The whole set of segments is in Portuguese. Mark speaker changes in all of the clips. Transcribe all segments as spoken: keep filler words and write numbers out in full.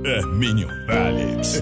Speaker 1: Hermínio Félix.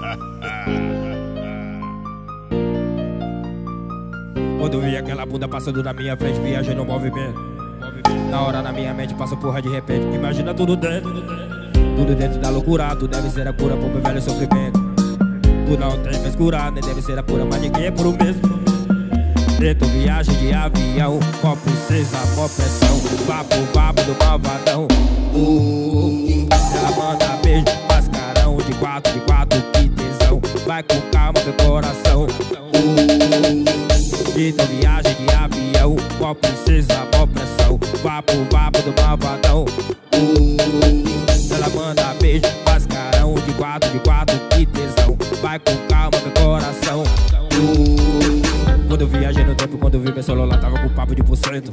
Speaker 2: Quando vi aquela bunda passando na minha frente, viajei no movimento. Na hora na minha mente passou porra de repente. Imagina tudo dentro, tudo dentro da loucura. Tu deve ser a cura pro meu velho sofrimento. Tu não tem frescura, nem deve ser a pura, mas ninguém é puro mesmo. Dentro viagem de avião, mó princesa, mó pressão. Papo, papo do malvadão. uh, Ela manda beijo, mascarão. De quatro, de quatro, que tesão. Vai com calma meu coração. uh, Dentro viagem de avião, mó princesa, mó pressão. Papo, papo do malvadão. uh, Ela manda beijo, mascarão. De quatro, de quatro, que tesão. Vai com calma meu coração. uh, Quando eu viajei no tempo, quando eu vi meu celular tava com papo de por cento.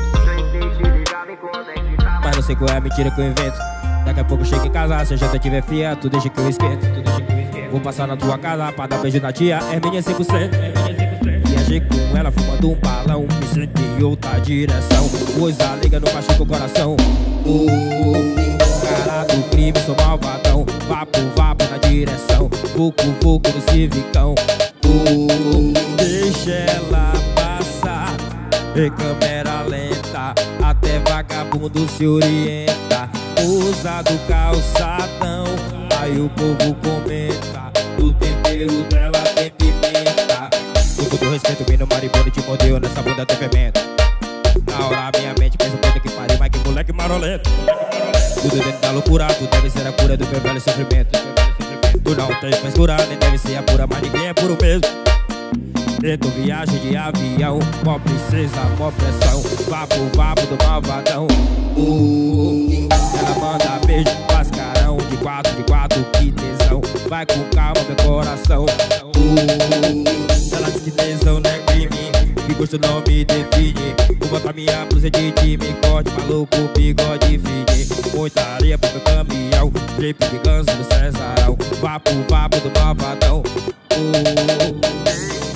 Speaker 2: Mas não sei qual é a mentira que eu invento. Daqui a pouco eu chego em casa, se a janta tiver fria, tu deixa que eu esquento. Vou passar na tua casa pra dar beijo na tia, Hermínio cem por cento. Viajei com ela fumando um balão, me senti em outra direção. Coisa liga não machuca o coração. uh, Cara do crime, sou malvadão. Vapo, vapo na direção. Vucu, vucu no civicão. uh, Deixa ela passar em câmera lenta, até vagabundo se orienta. Usa do calçadão, aí o povo comenta. O tempero dela tem pimenta. Com todo respeito, vim no maribondo e te mordeu, nessa bunda tem fermento. Na hora minha mente pensa, puta que pariu, mas que moleque marolento. Tudo dentro da loucura, tu deve ser a cura do meu velho sofrimento. Tu não tem frescura, nem deve ser a pura, mas ninguém é puro mesmo. Dentro viagem de avião, mó princesa, mó pressão. Vapo, vapo do malvadão. uh, Ela manda beijo, mascarão. De quatro, de quatro, que tesão. Vai com calma meu coração. uh, Ela diz que tesão não é crime, que gosto não me define. Vou botar minha blusa de time, corte maluco, bigode fine. Muita areia pro meu caminhão, drip de ganso do Cesarão. Vapo, vapo do malvadão. uh,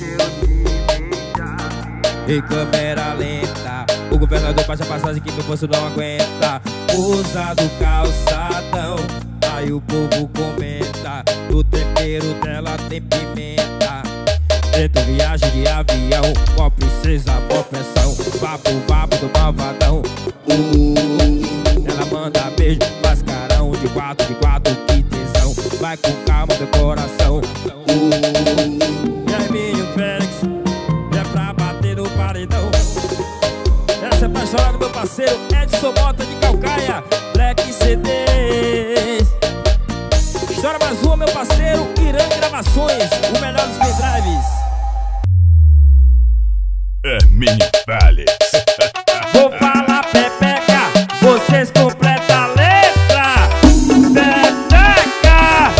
Speaker 2: Em câmera lenta, o governador baixa a passagem que meu bolso não aguenta. Usa do calçadão, aí o povo comenta. O tempero dela tem pimenta. Dentro viagem de avião, mó princesa, mó pressão. Vapo, vapo do malvadão. uh, Ela manda beijo, mascarão. De quatro, de quatro, que tesão. Vai com calma meu coração. uh, Hermínio Félix, no paredão. Essa é pra chorar do meu parceiro Edson Mota de Calcaia, Black C D. Chora mais uma, meu parceiro Irã Gravações, o melhor dos pendrives.
Speaker 1: Hermínio Félix.
Speaker 2: Vou falar pepeca, vocês completam a letra. Pepeca.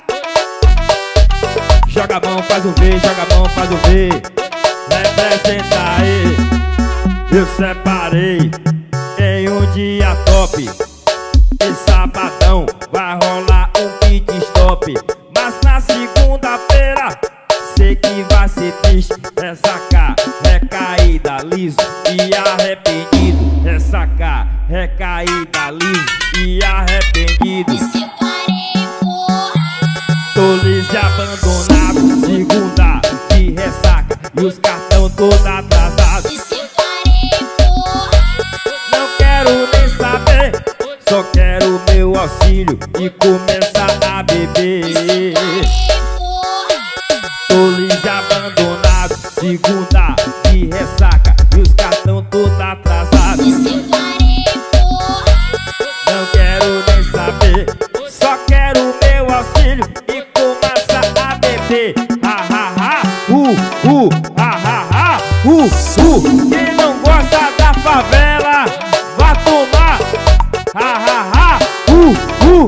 Speaker 2: Joga a mão, faz o V, joga a mão, faz o V. Representa aí, eu separei em um dia top. E sabadão vai rolar um pit stop. Mas na segunda-feira sei que vai ser triste. Essa cá, recaída, liso e arrependido. Essa cá, recaída, liso e arrependido.
Speaker 3: Me separei, porra.
Speaker 2: Tô liso e abandonado. Segunda de ressaca e os cartão todo atrasado.
Speaker 3: Me separei, porra.
Speaker 2: Não quero nem saber, só quero meu auxílio e começar a beber.
Speaker 3: Me separei, porra.
Speaker 2: Tô liso e abandonado, segunda de ressaca e os cartão todo atrasado.
Speaker 3: Me separei, porra.
Speaker 2: Não quero nem saber, só quero meu auxílio e começar a beber. Ha ha ha, uh, uh, ha ha ha, uh, uh. Quem não gosta da favela, vá tomar. Ha ha ha, uh, uh.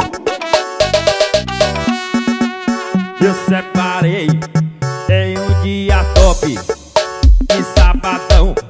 Speaker 2: Eu separei em um dia top. E sabadão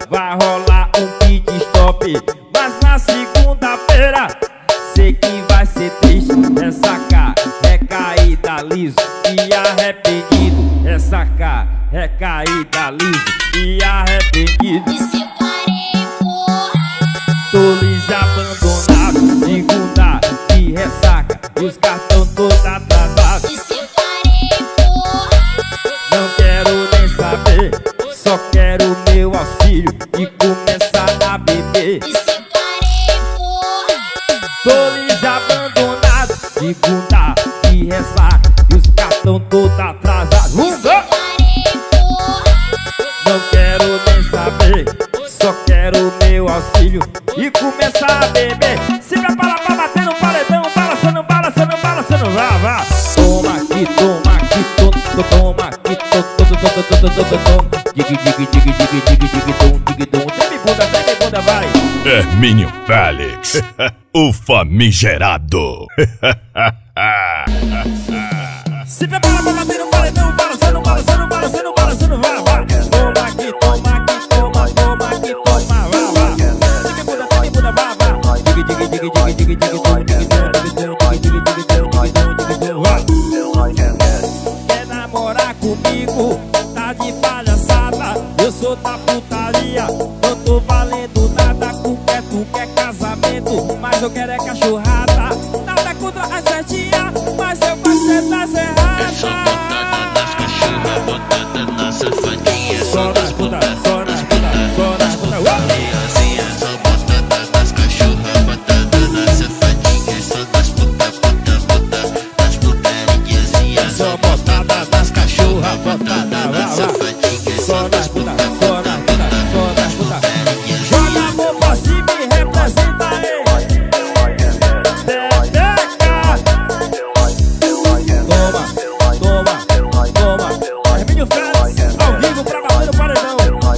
Speaker 2: os cartão todo atrasado.
Speaker 3: Me separei, porra.
Speaker 2: Não quero nem saber, só quero meu auxílio e começar a beber.
Speaker 3: Me separei, porra.
Speaker 2: Tô lhes abandonado, segunda e ressaca, e os cartão todo atrasado.
Speaker 3: Me separei, porra.
Speaker 2: Não quero nem saber, só quero meu auxílio e começar a beber. Se prepara pra bater no paredão, balançando, balançando, balançando, vá, vá. Toma aqui, toma aqui, toma, toma aqui, toma, toma, toma, toma, toma, toma. Digue, digue, digue, digue, digue, digue, dom, digue, dom. Treme bunda, treme bunda, vai.
Speaker 1: Hermínio Félix, o famigerado.
Speaker 2: Se prepara pra bater no paredão, balançando, balançando, balançando, balançando, vá, vá. Toma aqui, toma aqui, toma, toma aqui, toma, vá, vá. Treme bunda, treme bunda, vá, vá. Digue, digue, digue, digue, digue, digue, dom, digue, dom, digue, dom, digue, digue, digue, dom, digue, dom, digue, dom, vá. Quer namorar comigo? Tá de palhaçada. Eu sou da putaria, não tô valendo nada. Tu quer, tu quer casamento, mas eu quero é cachorrada. Nada contra as certinhas, mas eu gosto é das erradas.
Speaker 4: Só botada nas cachorras, botada na safadinha.
Speaker 2: Só nas putas, só nas putas, só nas putas.
Speaker 4: Tiazinha, só botada nas cachorras, botada na safadinha. Só das puta, puta, puta, das putariazinha.
Speaker 2: Só botada nas cachorras, botada na safadinha. Só nas putas, só nas putas, só nas putas. Joga a mão pra cima e representa aí. Toma, toma, toma. Hermínio Félix, ao vivo pra bater no paredão.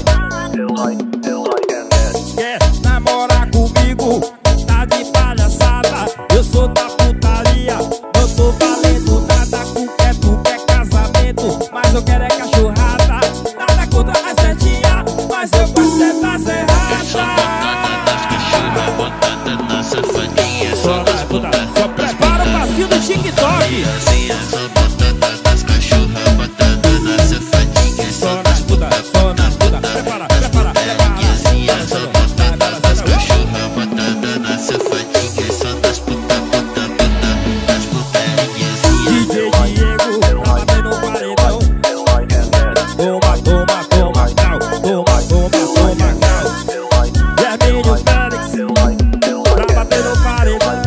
Speaker 2: Quer namorar comigo? Tá de palhaçada. Eu sou da putaria, não tô valendo nada. Tu quer, tu quer casamento, mas eu quero é cachorrada. Nada contra as certinhas, mas eu gosto é das erradas.
Speaker 4: Só botada nas cachorras, botada na safadinha.
Speaker 2: Só nas putas, só prepara o passinho do TikTok.
Speaker 4: Tiazinha, só botada nas cachorras, botada na safadinha.
Speaker 2: Só nas putas, só nas putas. Prepara, prepara, prepara.
Speaker 4: Tiazinha, só botada nas cachorras, botada na safadinha. Só das puta, puta, puta, das putariazinha.
Speaker 2: D J Diego, pra bater no paredão. Toma, toma, toma, cal. Toma, toma, toma, cal. Hermínio Félix, pra bater no paredão.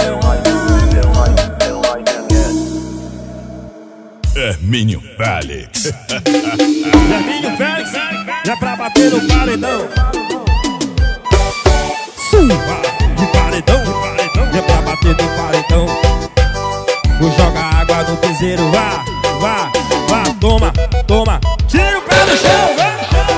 Speaker 1: Hermínio Félix.
Speaker 2: Hermínio Félix, já pra bater no paredão. Suba de paredão, de paredão, já pra bater no paredão. Vou jogar água no piseiro, vá, vá, vá, toma, toma. Tira o pé do chão, vá.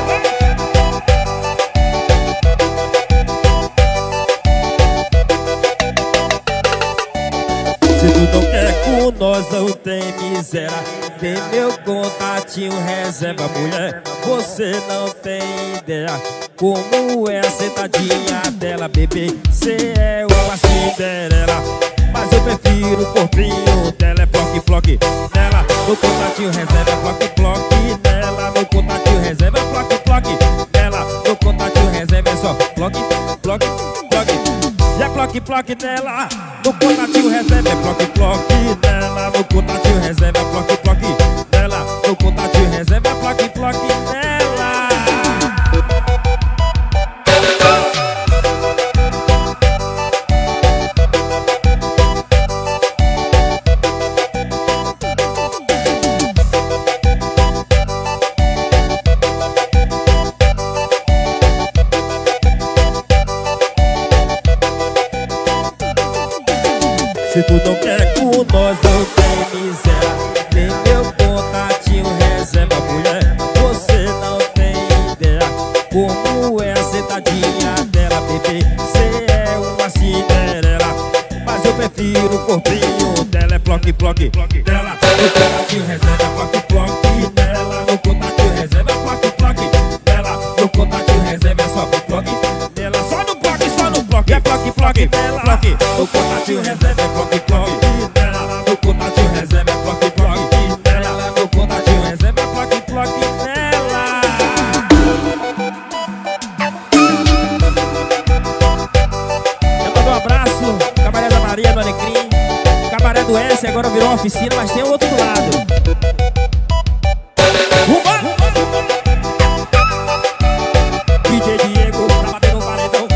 Speaker 2: Se tu não quer com nós, não tem miséria. Tem meu contatinho, reserva, mulher. Você não tem ideia como é a sentadinha dela, bebê. Cê é uma Cinderela, mas eu prefiro o corpinho dela. É bloque, bloque nela. Meu contatinho, reserva, é bloque, bloque nela. Meu contatinho, reserva, é bloque, bloque nela. Meu contatinho, reserva, é só bloque, bloque, bloque. E é bloque, bloque nela. No contatinho reserva é bloque, bloque nela. No contatinho reserva é bloque, bloque nela. No contatinho reserva é bloque, bloque nela. Se tu não quer com nós, não tem miséria. Tem meu contatinho, reserva, mulher. Você não tem ideia como é a sentadinha dela, bebê. Cê é uma Cinderela, mas eu prefiro o corpinho dela. É bloque, bloque dela. No contatinho reserva, é bloque, bloque dela. No contatinho reserva, é bloque, bloque dela. No contatinho reserva, é só bloque dela. Só no bloque, só no bloque. É bloque, bloque dela. Bloque. No contatinho reserva, é bloque, bloque dela. No contatinho reserva, é bloque, bloque dela. No contatinho reserva, é bloque, bloque dela. Eu mando um abraço, Cabaré da Maria, do Alecrim, Cabaré é do S, agora virou uma oficina, mas tem o outro lado. Vambora! D J Diego pra bater no paredão.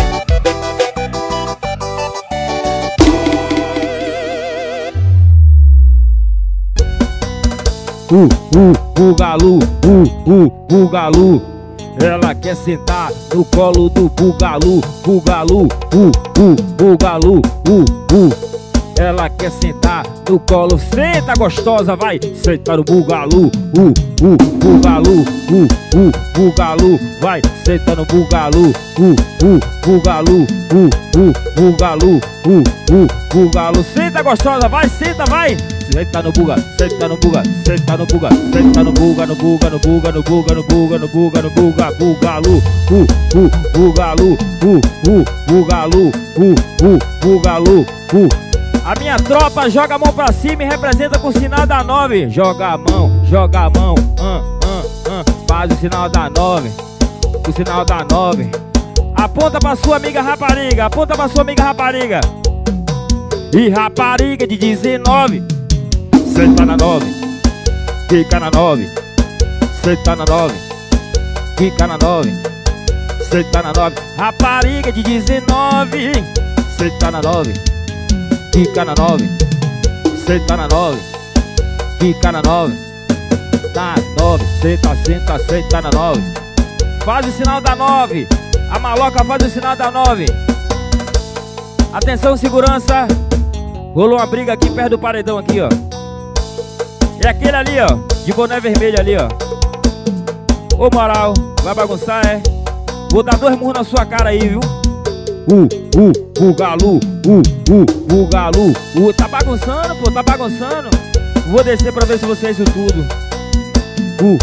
Speaker 2: Uh, uh, o galo, uh, uh, o galo. Ela quer sentar no colo do bugalu, bugalu, uh, uh, o galo, uh, uh. Ela quer sentar no colo, senta gostosa, vai, senta no bugalu, uh, uh, bugalu, uh, uh, bugalu, vai, senta no bugalu, uh, uh, bugalu, uh, uh, bugalu, uh, uh, bugalu, senta gostosa, vai, senta, vai. Senta no buga, senta no buga, senta no buga, senta no buga, no buga, no buga, no buga, no buga, no buga, no buga, bugalu, uh, uh, bugalu, uh, uh, bugalu, uh, uh, bugalu, uh. A minha tropa joga a mão pra cima e representa com o sinal da nove. Joga a mão, joga a mão, ah, ah, ah. Faz o sinal da nove, o sinal da nove. Aponta pra sua amiga rapariga, aponta pra sua amiga rapariga. E rapariga de dezenove, senta na nove, fica na nove, senta na nove, fica na nove, senta na nove. Rapariga de dezenove, senta na nove, fica na nove, senta na nove, fica na nove, na nove, senta, senta, senta na nove. Faz o sinal da nove, a maloca faz o sinal da nove. Atenção, segurança, rolou uma briga aqui perto do paredão aqui, ó. É aquele ali, ó, de boné vermelho ali, ó. Ô moral, vai bagunçar, é? Vou dar dois murros na sua cara aí, viu? Uh, uh, o galo, uh, uh, o galo, uh, tá bagunçando, pô, tá bagunçando. Vou descer pra ver se você é isso tudo. Uh.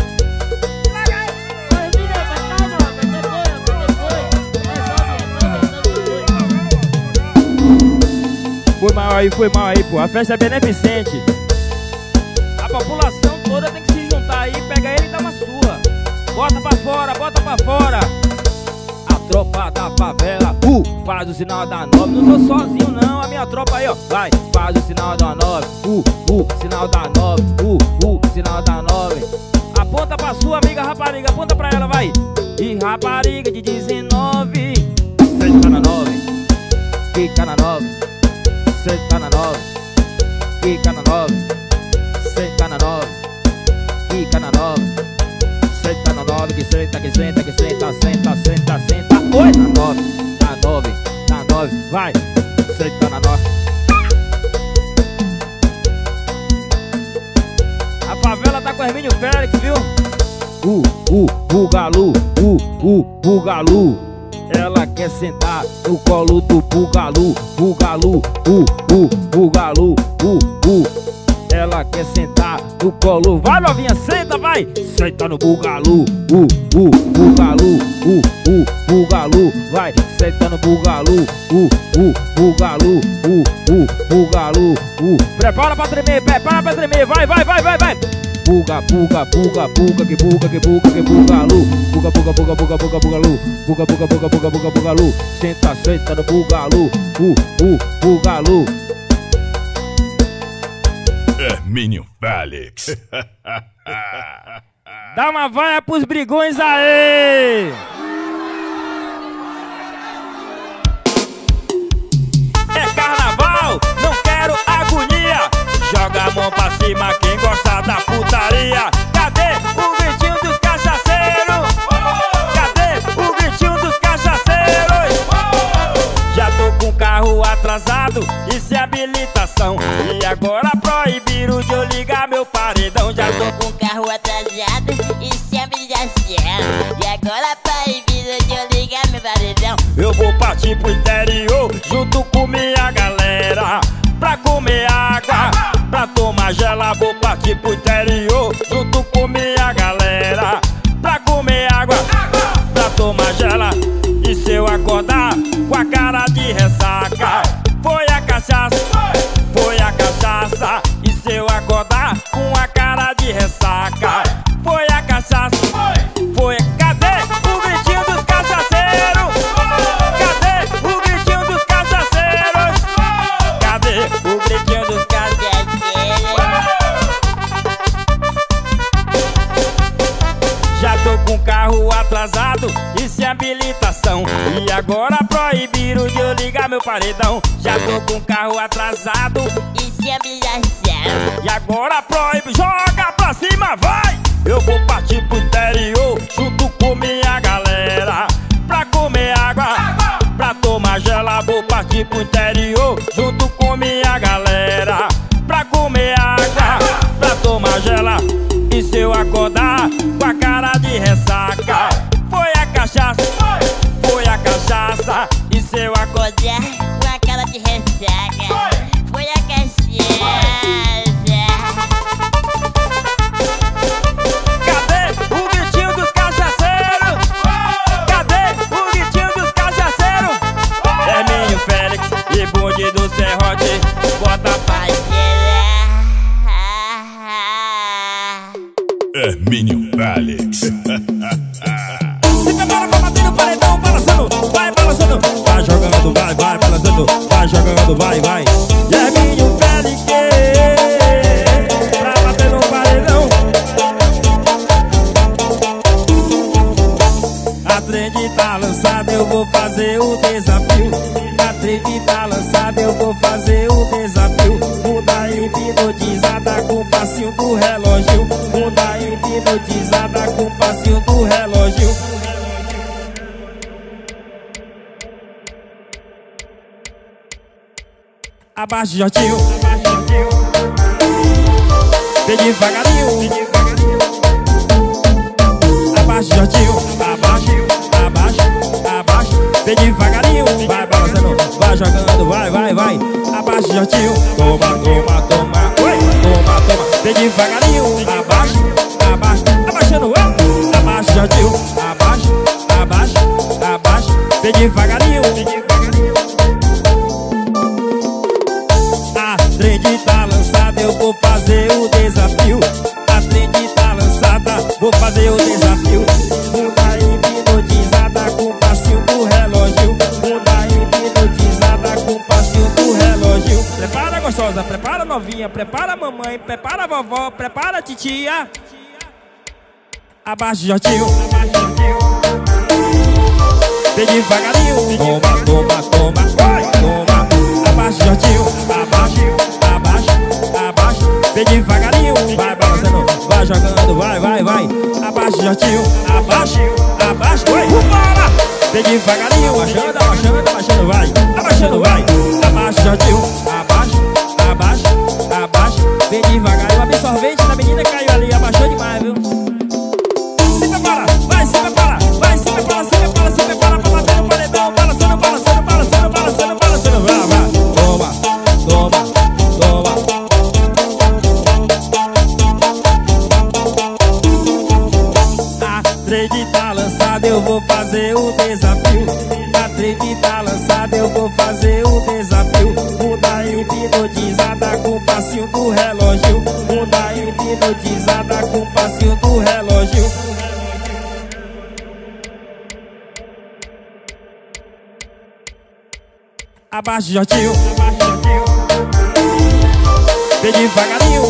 Speaker 2: Foi mal aí, foi mal aí, pô. A festa é beneficente. A população toda tem que se juntar aí, pega ele e dá uma surra. Bota pra fora, bota pra fora. Tropa da favela, uh, faz o sinal da nove. Não tô sozinho não, a minha tropa aí, ó. Vai, faz o sinal da nove, uh, uh, sinal da nove, uh, uh, sinal da nove. Aponta pra sua amiga rapariga, aponta pra ela, vai. E rapariga de dezenove, senta na nove, fica na nove, senta na nove, fica na nove, senta na nove, fica na nove, senta na nove, que senta, que senta, que senta, senta, senta, senta. Oi, na nove, na nove, na nove, vai, senta na nove. A favela tá com Hermínio Félix, viu? Uh, uh, o galo, uh, uh, o galo. Ela quer sentar no colo do bugalu, bugalu, uh, uh, bugalu, uh, uh. Ela quer sentar no colo, vai novinha, senta, vai. Senta no bugalu, uh, uh, bugalu, uh, uh, bugalu, vai. Senta no bugalu, uh, uh, bugalu, uh, uh, bugalu, uh. Prepara pra tremer, prepara pra tremer, vai, vai, vai, vai, vai. Buga, buga, buga, buga, que buga, que buga, que bugalu. Buga, buga, buga, buga, buga, bugalu. Buga, buga, buga, buga, buga, bugalu. Senta, senta no bugalu, uh, uh, bugalu.
Speaker 1: Hermínio Félix.
Speaker 2: Dá uma vaia pros brigões aí! É carnaval, não quero agonia. Joga a mão pra cima quem gosta da putaria. Cadê o gritinho dos cachaceiros? Cadê o gritinho dos cachaceiros? Já tô com o carro atrasado e sem habilitação. E agora proibiram de eu ligar meu paredão. Já tô com
Speaker 3: Com carro atrasado e sem habilitação. E agora proibido de eu ligar meu paredão.
Speaker 2: Eu vou partir pro interior junto com minha galera pra comer água, pra tomar gela. Vou partir pro interior junto com minha galera pra comer água, pra tomar gela. E se eu acordar com a cara de ressaca, foi a cachaça, foi a cachaça. E se eu acordar com a cara de ressaca, foi a cachaça, foi. Cadê o gritinho dos cachaceiros? Cadê o gritinho dos cachaceiros? Cadê o gritinho dos cachaceiros? agora proibiram de eu ligar meu paredão. Já tô com o carro atrasado
Speaker 3: e civilização.
Speaker 2: e agora proíbe, joga pra cima, vai! Eu vou partir pro interior junto com minha galera pra comer água, água. Pra tomar gela. Vou partir pro interior junto com minha galera pra comer água, água. Pra tomar gela. E se eu acordar com a cara de ressaca, foi a cachaça, foi a cachaça. E se eu acordar
Speaker 3: Com a cara de ressaca, foi a cachaça.
Speaker 2: Cadê o gritinho dos cachaceiros? Cadê o gritinho dos cachaceiros? Hermínio Félix e bonde do serrote, bota pra
Speaker 1: Hermínio Félix.
Speaker 2: se prepara pra bater no paredão, balançando, vai balançando, vai jogando, vai, vai balançando, vai jogando, vai, vai. E Hermínio Félix pra bater no paredão. A trend tá lançada, eu vou fazer o desafio. A trend tá lançada, eu vou fazer o desafio. Muda hipnotizada com o passinho do relógio. Muda hipnotizada com o passinho do relógio. Abaixa o Jotinho, vem devagarinho. Abaixa o Jotinho, abaixa, abaixa, abaixa. Vem devagarinho, vai balançando, vai jogando, vai, vai, vai. Abaixa o Jotinho, toma, toma, toma, oi, toma, toma. Vem devagarinho, abaixa, abaixa, abaixando, oi. Abaixa o Jotinho, abaixa, abaixa, abaixa. Vem devagarinho, vem devagarinho. A trend tá lançada, eu vou fazer o desafio. A trend tá lançada, vou fazer o desafio. Muda hipnotizada com o passinho do relógio. Muda hipnotizada com o passinho do relógio. Prepara gostosa, prepara novinha, prepara mamãe, prepara vovó, prepara titia. Abaixa o Jotinho, vem devagarinho. Toma, toma, toma, vai, toma. Abaixa o Jotinho, abaixa, abaixa, abaixa. Vem devagarinho, vai balançando, vai jogando, vai, vai, vai. Abaixa o Jotinho, abaixa, abaixa, oi, vambora. Vem devagarinho, abaixando, abaixando, abaixando, vai. Abaixando, vai. Abaixa o Jotinho, abaixa, abaixa, abaixa. Vem devagarinho, o absorvente da menina caiu ali, abaixou demais, viu? Se prepara, vai, se prepara, vai, se prepara, se prepara, se prepara pra bater no paredão. Balançando, balançando, balançando, balançando, balançando, vai, vai. Toma, toma, toma. A trend tá lançada, eu vou fazer o desafio. A trend tá lançada, eu vou fazer o desafio. Muda hipnotizada com o passinho do relógio. Muda hipnotizada com o passinho do relógio. Abaixa o Jotinho, vem devagarinho.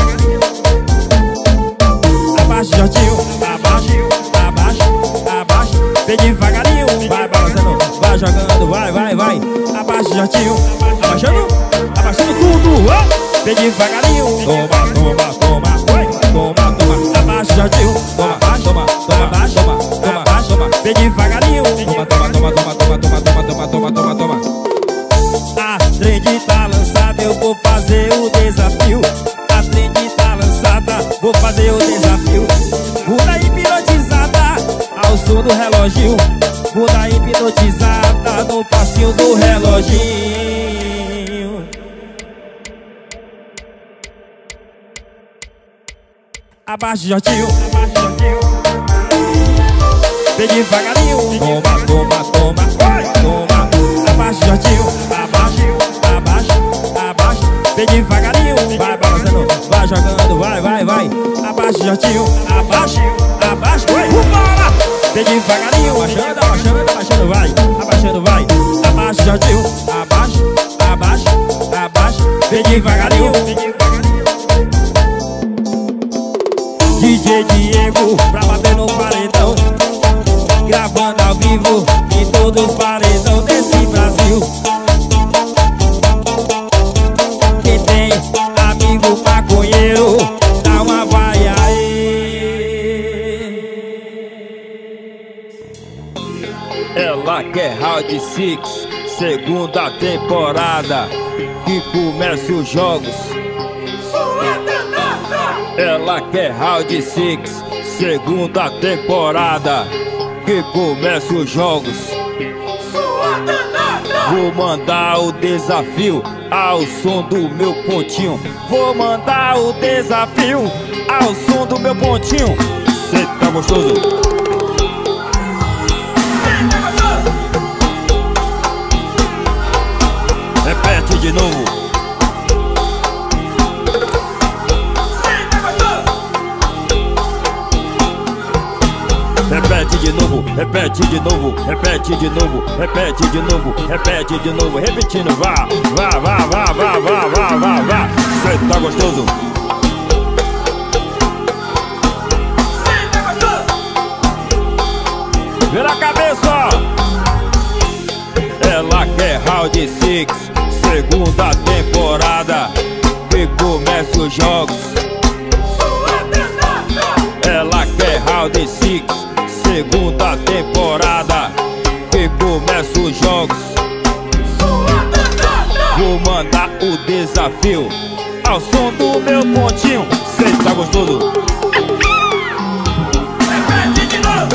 Speaker 2: Abaixa o Jotinho, abaixa, abaixa, abaixa. Vem devagarinho, vai balançando, vai jogando, vai, vai, vai. Abaixa o Jotinho, abaixando, abaixando tudo, ó. Vem devagarinho, toma, toma, toma, oi, toma, toma. Abaixa o Jotinho, toma, toma, toma, abaixa, toma, toma, abaixa, toma. Vem devagarinho, toma, toma, toma, toma, toma, toma, toma, toma, toma, toma, toma. A trend tá lançada, eu vou fazer o desafio. A trend tá lançada, vou fazer o desafio. Muda hipnotizada ao som do relógio. Muda hipnotizada no passinho do reloginho. Abaixa o Jotinho, vem devagarinho. Toma, toma, toma, vai, toma. Abaixa o Jotinho, abaixa, abaixa, abaixa. Vem devagarinho, vai balançando, vai jogando, vai, vai, vai. Abaixa o Jotinho, abaixa, abaixa, oi, vambora. Vem devagarinho, abaixando, abaixando, abaixando, vai. Abaixando, vai. Abaixa o Jotinho, abaixa, abaixa, abaixa. Vem devagarinho, vem devagarinho. D J Diego pra bater no paredão, gravando ao vivo em todos os paredões. quer Round Six, segunda temporada, que começa os jogos. Ela quer Round Six, segunda temporada, que começa os jogos. Vou mandar o desafio ao som do meu pontinho. Vou mandar o desafio ao som do meu pontinho. Cê tá gostoso? Repete de novo. Repete de novo, repete de novo, repete de novo, repete de novo, repete de novo, repetindo, vá, vá, vá, vá, vá, vá, vá, vá, vá. Cê tá gostoso? Vira a cabeça, ó. Ela quer Round Six, segunda temporada, que começa os jogos. Ela quer Round Six, segunda temporada, que começa os jogos. Vou mandar o desafio ao som do meu pontinho. Cê tá gostoso?
Speaker 5: Repete de novo.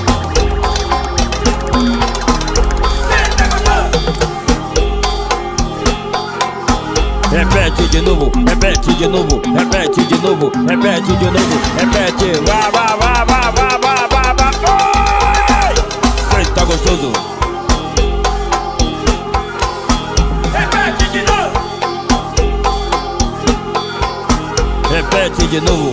Speaker 2: Repete de novo, repete de novo, repete de novo, repete de novo, repete, vá, vá, vá, vá, vá, vá, vá, vá. Oi! Cê tá gostoso?
Speaker 5: Repete de novo.
Speaker 2: Repete de novo.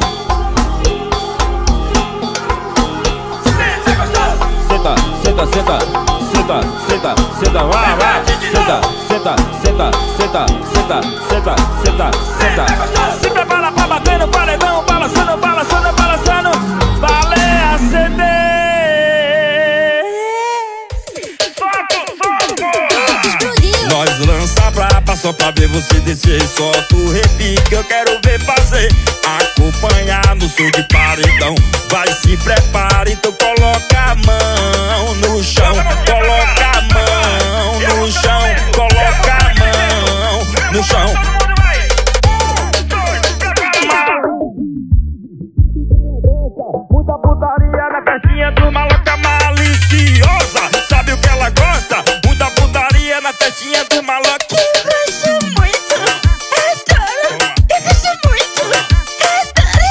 Speaker 5: Senta gostoso.
Speaker 2: Senta, senta, senta, senta, senta, senta, vá, vá. Senta, senta, senta, senta, senta, senta, senta, senta. Se prepara pra bater no paredão, balançando, balançando, balançando. Baleia A C D. Nós lança braba só pra ver você descer. Solta o repique, eu quero ver fazer. Acompanhar no som de paredão. Vai, se prepara, então coloca a mão no chão. Coloca a mão no chão. Coloca a mão no chão. Muita putaria na festinha do maloca maliciosa. Sabe o que ela gosta? Muita putaria na festinha do maloca.
Speaker 6: Eu gosto muito, adoro. Eu gosto muito, adoro.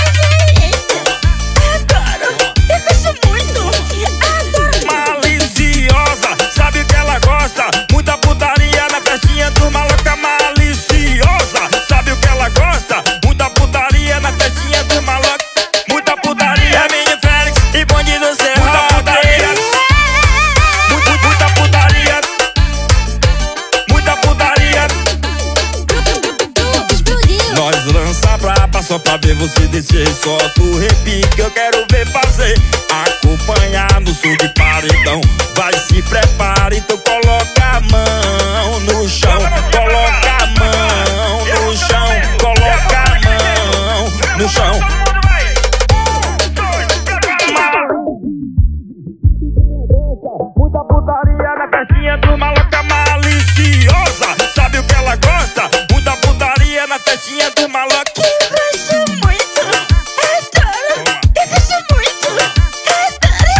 Speaker 6: Adoro. Eu gosto muito, adoro.
Speaker 2: Maliciosa, sabe o que ela gosta? Muita putaria na festinha do maloca maliciosa. Sabe o que ela gosta? Muita putaria na festinha do maloca. Muita putaria, Mini Félix e Bandido Serrado. Muita, muita putaria. Muita putaria. Nós lança braba só pra ver você descer. Solta o repique, eu quero ver fazer. Acompanhar no som de paredão. Vai, se prepara, então coloca a mão no chão. Coloca a mão no chão. Coloca a mão no chão. Muita putaria na festinha do maloca maliciosa. Sabe o que ela gosta? Muita putaria na festinha do maloca.
Speaker 6: Eu gosto muito, adoro. Eu gosto muito, adoro.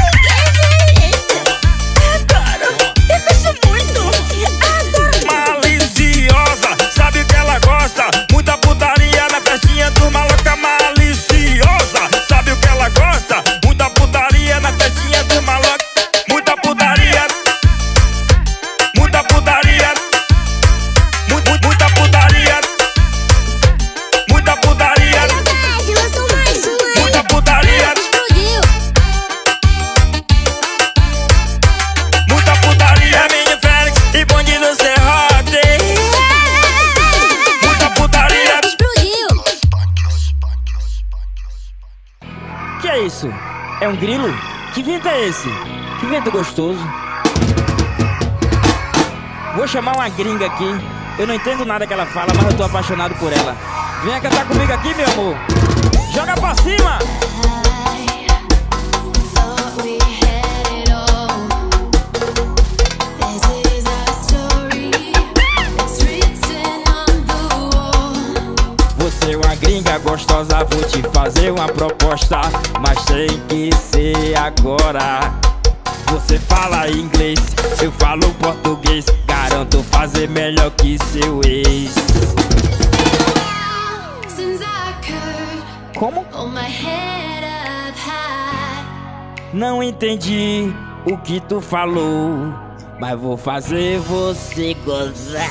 Speaker 6: Adoro. Eu gosto muito, adoro.
Speaker 2: Maliciosa, sabe o que ela gosta? Muita putaria na festinha do maloca maliciosa. Sabe o que ela gosta? Muita putaria na festinha do maloca. Muita putaria. Muita putaria. Mu- mu- Muita putaria. Muita putaria.
Speaker 6: Verdade, lançou mais um aí.
Speaker 2: Muita putaria.
Speaker 6: Explodiu.
Speaker 2: Muita putaria, Mini Félix e Bandido Serrado. Muita putaria.
Speaker 6: Explodiu.
Speaker 2: Que é isso? É um grilo? Que vento é esse? Que vento gostoso. Vou chamar uma gringa aqui. Eu não entendo nada que ela fala, mas eu tô apaixonado por ela. Venha cantar comigo aqui, meu amor. Joga pra cima!
Speaker 6: Thought we had it all.
Speaker 2: Você é uma gringa gostosa, vou te fazer uma proposta, mas tem que ser agora. Você fala inglês, eu falo português, garanto fazer melhor que seu ex. Como? Não entendi o que tu falou, mas vou fazer você gozar.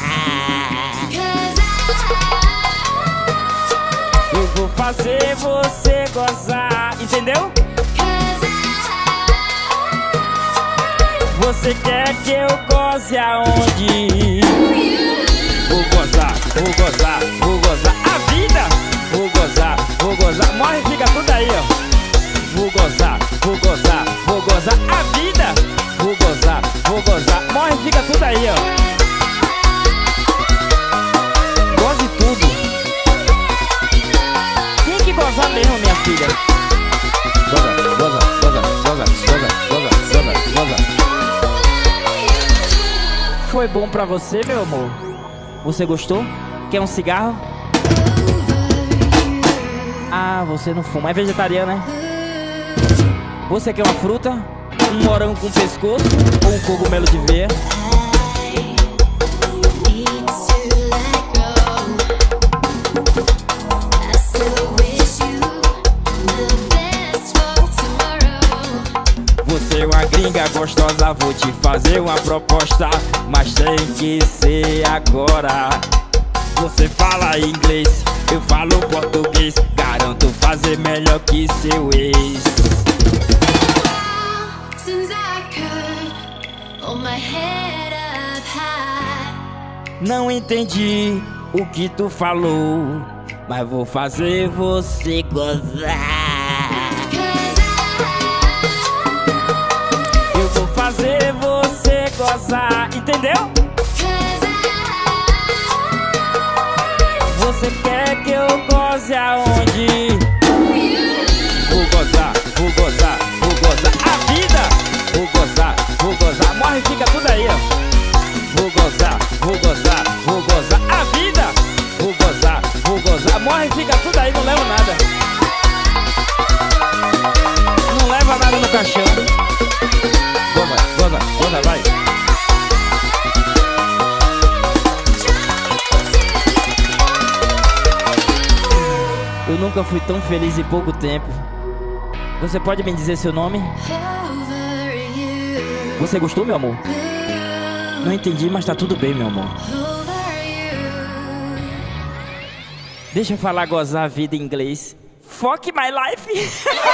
Speaker 2: Eu vou fazer você gozar, entendeu? Você quer que eu goze aonde? Vou gozar, vou gozar, vou gozar a vida. Vou gozar, vou gozar, morre e fica tudo aí, ó. Vou gozar, vou gozar, vou gozar a vida. Vou gozar, vou gozar, morre e fica tudo aí, ó. Goze tudo. Tem que gozar mesmo, minha filha. Goza, goza, goza, goza, goza, goza, goza, goza. Foi bom pra você, meu amor? Você gostou? Quer um cigarro? Ah, você não fuma, é vegetariano, né? Você quer uma fruta? Um morango com pescoço? Ou um cogumelo de veia? Você é uma gringa gostosa, vou te fazer uma proposta, mas tem que ser agora. Você fala inglês, eu falo português, garanto fazer melhor que seu ex. Não entendi o que tu falou, mas vou fazer você gozar. Eu vou fazer você gozar, entendeu? Você quer que eu goze aonde? Vou gozar, vou gozar, vou gozar a vida. Vou gozar, vou gozar, morre e fica tudo aí, ó. Vou gozar, vou gozar, vou gozar a vida. Vou gozar, vou gozar, morre e fica tudo aí, não leva nada. Não leva nada no caixão. Goza, goza, goza, vai. Eu nunca fui tão feliz em pouco tempo. Você pode me dizer seu nome? Você gostou, meu amor? Não entendi, mas tá tudo bem, meu amor. Deixa eu falar gozar a vida em inglês. Fuck my life.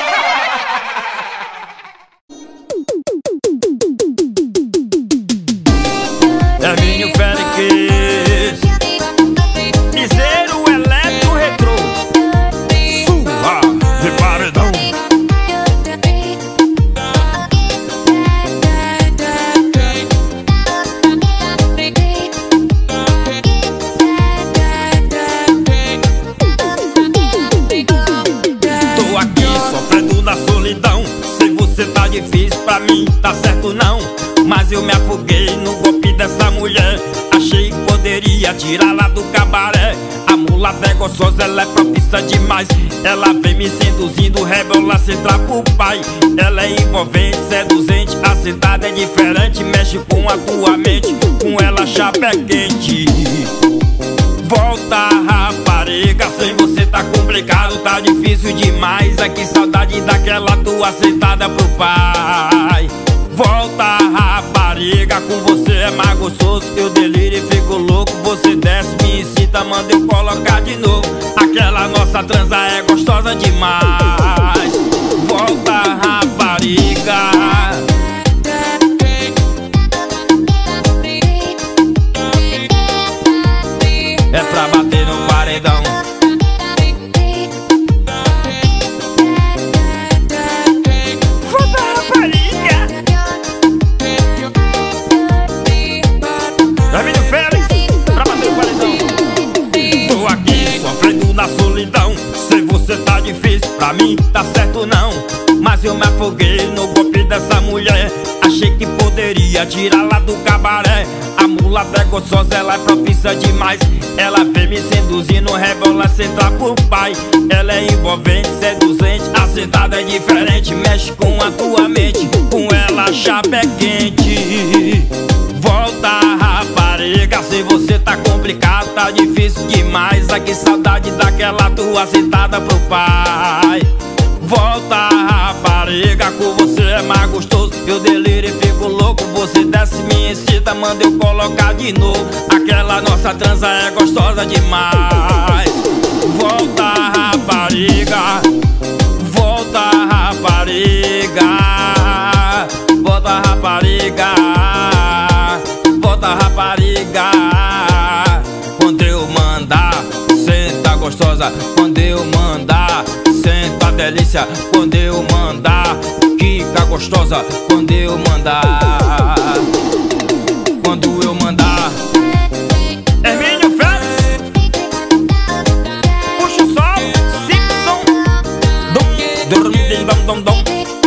Speaker 2: Hermínio Félix, piseiro eletro retrô.
Speaker 1: Ah, de paredão.
Speaker 2: Tô aqui sofrendo na solidão. Sei você tá difícil pra mim, tá certo não. Mas eu me afoguei no golpe dessa mulher. Achei que poderia tirá-la do cabaré. A mulata é gostosa, ela é profissa demais. Ela vem me seduzindo, rebola sem entrar pro pai. Ela é envolvente, seduzente, a cidade é diferente. Mexe com a tua mente, com ela chapa é quente. Volta, rapariga, sem você tá complicado, tá difícil demais. É que saudade daquela tua sentada pro pai. Volta, rapariga, com você é mais gostoso. Eu deliro e fico louco. Você desce, me incita, manda eu colocar de novo. Aquela nossa transa é gostosa demais. Volta, rapariga. É pra bater no paredão. Volta, rapariga. Hermínio Félix, pra bater no paredão. Tô aqui sofrendo na solidão. Sei você tá difícil, pra mim tá certo não. Mas eu me afoguei no golpe dessa mulher. Achei que poderia tirá-la do cabaré. A mulata é gostosa, ela é profissa demais. Ela vem me seduzindo, rebola sem entrar por pai. Ela é envolvente, seduzente, assentada é diferente. Mexe com a tua mente, com ela a chapa é quente. Volta, rapariga, se você tá complicado, tá difícil demais. Ai, que saudade daquela tua sentada pro pai. Volta, rapariga, com você é mais gostoso. Eu deliro e fico louco, você desce, me excita, manda eu colocar de novo. Aquela nossa transa é gostosa demais. Volta, rapariga, volta, rapariga, volta, rapariga, volta, rapariga. Quando eu mandar, senta gostosa. Quando eu mandar, senta delícia. Quando eu mandar, fica gostosa. Quando eu mandar, quando eu mandar. Hermínio Félix, puxa o sol, Simpson, dum, dum, dum, dum, dum.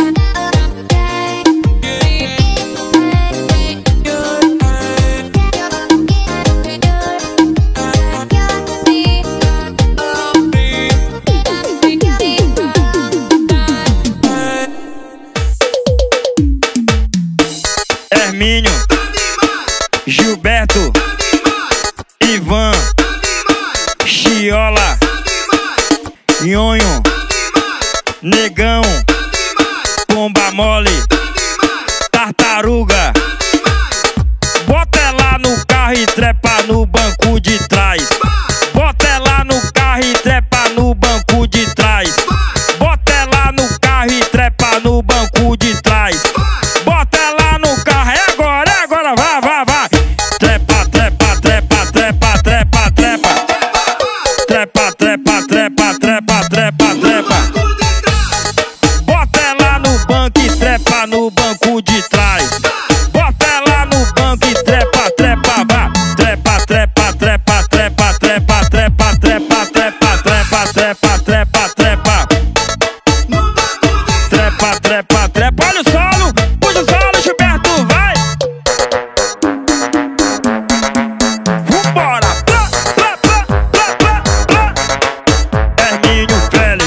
Speaker 2: Hermínio, Gilberto, Ivan, Chiola, Nhonho, Negão, Pomba Mole, Tartaruga. Bota ela no carro e trepa no banco de trás. Bota ela no carro e trepa no banco de trás. Bota ela no carro e trepa no banco de trás. Bota ela no carro, é agora, é agora, vai, vai, vai. Trepa, trepa, trepa, trepa, trepa, trepa. Trepa, trepa, trepa, trepa, trepa, trepa. Bota ela no banco e trepa no banco de trás. Bota ela no banco e trepa, trepa, vai. Trepa, trepa, trepa, trepa, trepa, trepa, trepa, trepa, trepa, trepa, trepa, trepa. Trepa, trepa, trepa, olha o solo. Puxa o solo, Gilberto, vai. Vambora. Plá, plá, plá, plá, plá, plá. Hermínio Félix,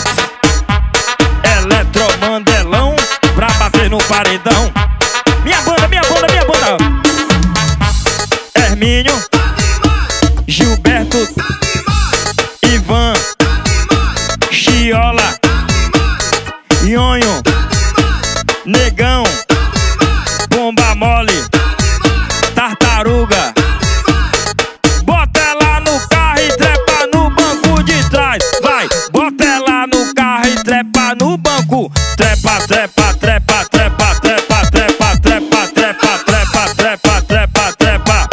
Speaker 2: Eletromandelão, pra bater no paredão. Minha banda, minha banda, minha banda. Hermínio, Gilberto, Ivan, Chiola, Nhonho, Negão, Pomba Mole, Tartaruga. Bota ela no carro e trepa no banco de trás. Vai, bota ela no carro e trepa no banco. Trepa, trepa, trepa, trepa, trepa, trepa, trepa, trepa, trepa, trepa, trepa, trepa.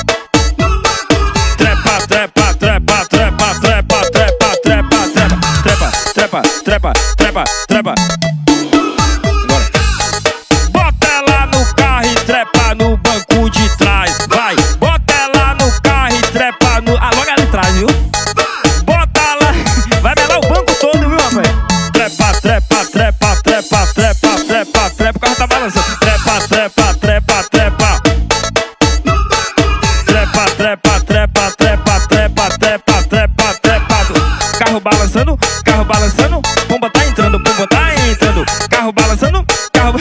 Speaker 2: Trepa, trepa, trepa, trepa, trepa, trepa, trepa, trepa, trepa, trepa, trepa, trepa. Bota ela no carro e trepa no banco de trás. Vai, bota ela no carro e trepa no... Ah, logo ali atrás, viu? Bota ela... Vai melar o banco todo, viu, rapaz? Trepa, trepa, trepa, trepa, trepa, trepa, trepa. O carro tá balançando. Trepa, trepa, trepa, trepa. Trepa, trepa, trepa, trepa, trepa, trepa, trepa, trepa. Carro balançando, carro balançando. Pomba tá entrando, pomba tá entrando. Carro balançando, carro...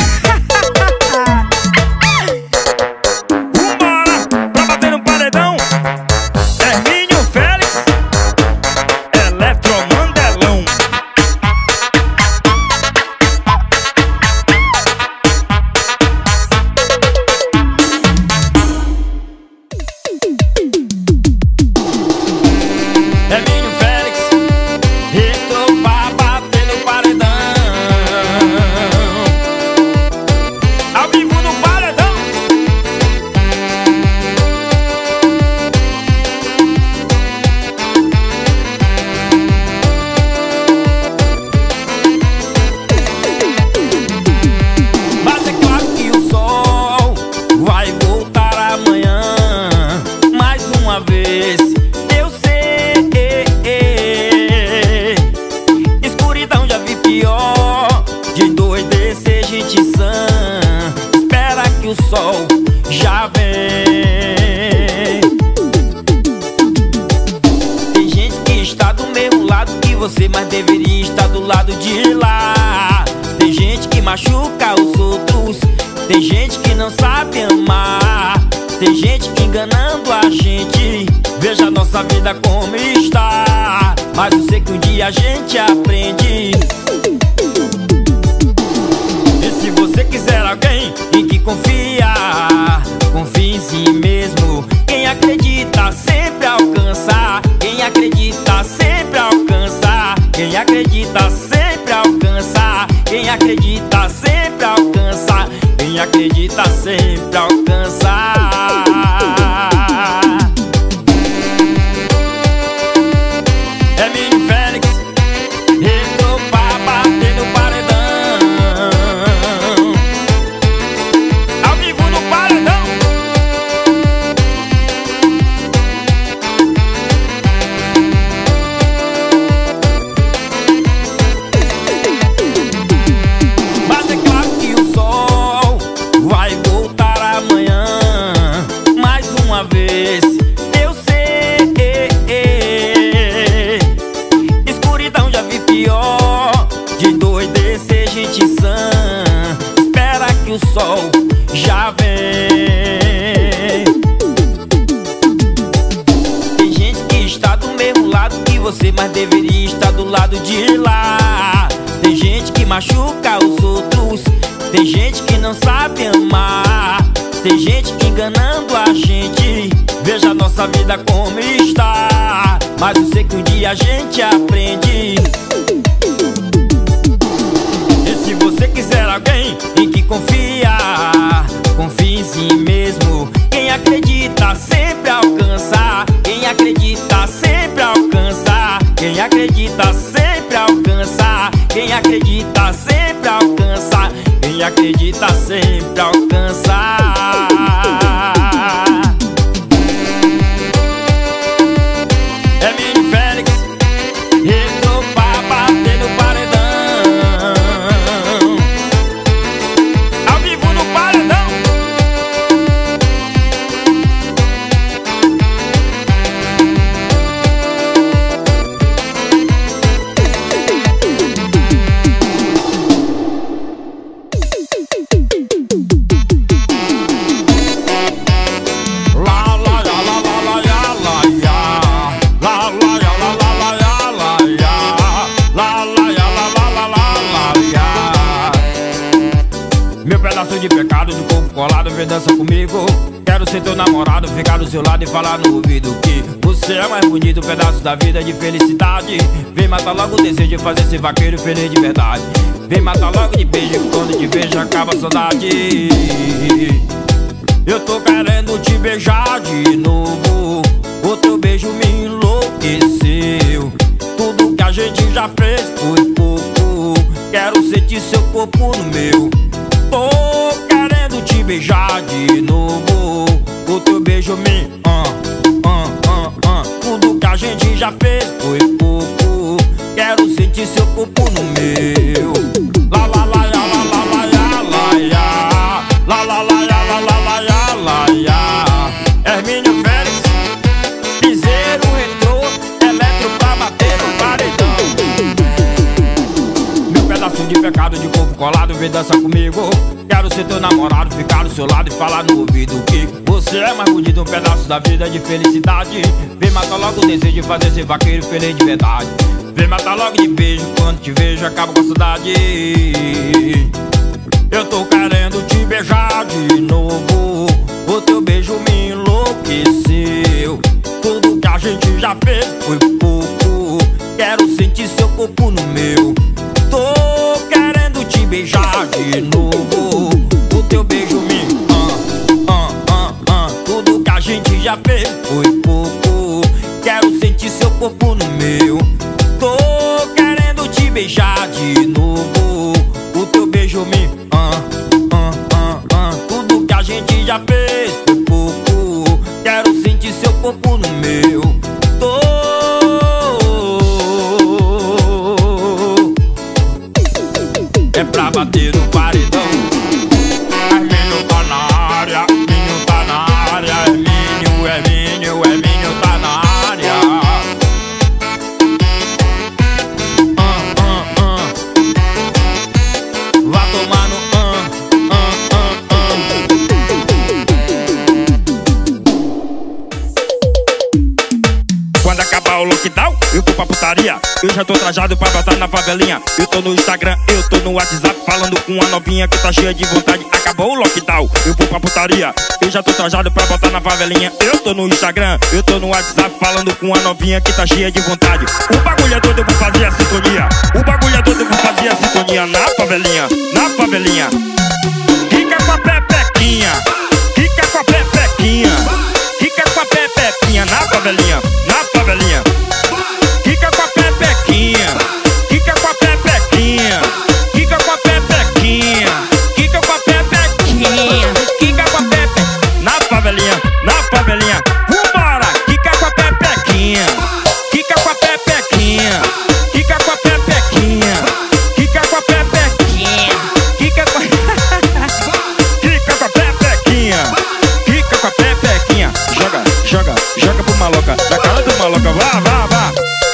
Speaker 2: Vambora, pra bater no paredão. Hermínio Félix, Eletromandelão. Hermínio Félix, entrou pra bater. está do mesmo lado que você, mas deveria estar do lado de lá. Tem gente que machuca os outros, tem gente que não sabe amar, tem gente enganando a gente. Veja a nossa vida como está, mas eu sei que um dia a gente aprende. E se você quiser alguém em que confia, confie em si mesmo. Quem acredita sempre alcança, quem acredita sempre alcança, quem acredita sempre alcança, quem acredita sempre alcança, quem acredita sempre alcança. É Mini Félix, entrou pra bater no paredão, ao vivo no paredão. Mas é claro que o sol vai voltar amanhã, mais uma vez, eu sei. Escuridão já vi pior, de doidecer ser gente sã. Espera que o sol já vem. Tem gente que está do mesmo lado que você, mas deveria estar do lado de lá. Tem gente que machuca os outros, tem gente que não sabe amar, tem gente enganando a gente. Veja a nossa vida como está, mas eu sei que um dia a gente aprende. E se você quiser alguém em que confia, confie em si mesmo. Quem acredita sempre alcança, quem acredita sempre alcança, quem acredita sempre alcança, quem acredita sempre alcança, quem acredita sempre alcança. É Mini Félix, entrou pra bater no paredão, ao vivo no paredão. La la la la la la ya la ya, la la ya la la la ya la ya, la la ya la la la la la ya. Meu pedaço de pecado, de corpo colado, vem dança comigo. Quero ser teu namorado, ficar do seu lado e falar no ouvido que você é mais bonito, pedaço da vida de felicidade. Vem matar logo o desejo de fazer esse vaqueiro feliz de verdade. Vem matar logo de beijo, quando te vejo acaba a saudade. Eu tô querendo te beijar de novo, o teu beijo me enlouqueceu. Tudo que a gente já fez foi pouco, quero sentir seu corpo no meu. Tô querendo te beijar de novo, o teu beijo me ah, ah, ah, ah. Tudo que a gente já fez foi pouco, quero sentir seu corpo no meu. La la la ya la la la ya la ya, la la la ya la la la ya la ya. Hermínio Félix, piseiro entrou, eletro pra bater no paredão. Meu pedaço de pecado, de corpo colado, vem dança comigo. Quero ser teu namorado, ficar do seu lado e falar no ouvido que você é mais bonito, um pedaço da vida de felicidade. Vem matar logo o desejo de fazer esse vaqueiro feliz de verdade. Vem matar logo de beijo, quando te vejo acaba com a saudade. Eu tô querendo te beijar de novo, o teu beijo me enlouqueceu. Tudo que a gente já fez foi pouco, quero sentir seu corpo no meu. Tô querendo te beijar de novo, o teu beijo me ah, ah, ah, ah. Tudo que a gente já fez foi pouco, quero sentir seu corpo no meu. Tô querendo te beijar de novo, o teu beijo me ah, ah, ah, ah. Tudo que a gente já fez foi pouco, quero sentir seu corpo no meu. Tô é pra bater no paredão. Hermínio tá na área, Hermínio tá na área, Hermínio, Hermínio, Hermínio tá na área. putaria, eu já tô trajado pra botar na favelinha. Eu tô no Instagram, eu tô no WhatsApp, falando com a novinha que tá cheia de vontade. Acabou o lockdown, eu vou pra putaria, eu já tô trajado pra botar na favelinha. Eu tô no Instagram, eu tô no WhatsApp, falando com a novinha que tá cheia de vontade. O bagulho é todo, eu vou fazer a sintonia. O bagulho é todo, eu vou fazer a sintonia na favelinha, na favelinha. Fica com a pepequinha, fica com a pepequinha, fica com a pepequinha na favelinha, na favelinha. Fica com a pepequinha, fica com a pepequinha, fica com a pepequinha, fica com a pepequinha, fica com a pepe na favelinha, na favelinha. Vambora, fica com a pepequinha, fica com a pepequinha, fica com a pepequinha, fica com a pepequinha, fica com fica com a pepequinha, fica com a pepequinha. Joga, joga, joga pro maloca, na cara do maloca, vá, vá, vá.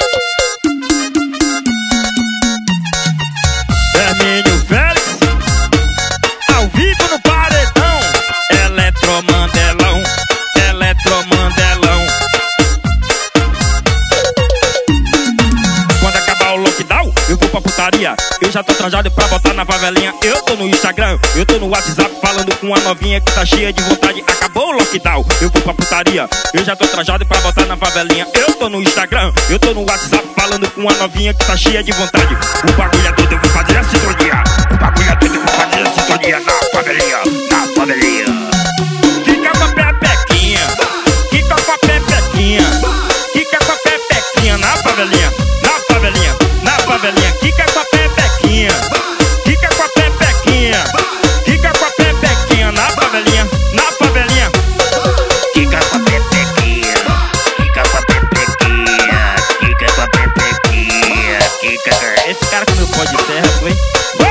Speaker 2: Hermínio Félix, ao vivo no paredão. Eletromandelão, eletromandelão. Quando acabar o lockdown, eu vou pra putaria, eu já tô trajado pra botar na favelinha. Eu tô no Instagram, eu tô no WhatsApp, falando com a novinha que tá cheia de vontade. Acabou o lockdown, eu vou pra putaria, eu já tô trajado pra botar na favelinha. Eu tô no Instagram, eu tô no WhatsApp, falando com a novinha que tá cheia de vontade. O bagulho é todo, eu vou fazer a sintonia. O bagulho é todo, eu vou fazer a sintonia na favelinha, na favelinha. Fica com a pepequinha, fica com a pepequinha, fica com a pepequinha na favelinha, na favelinha, na favelinha. Fica com a pepequinha, fica com a pepequinha, fica com a pepequinha na favelinha, na favelinha.
Speaker 4: Fica com a pepequinha, fica com a pepequinha, fica com a pepequinha, fica com a...
Speaker 2: Esse cara que não pode ser, foi.